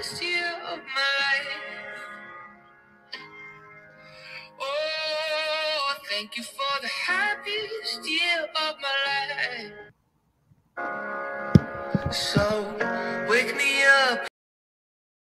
happiest year of my life. Oh, thank you for the happiest year of my life. So, wake me up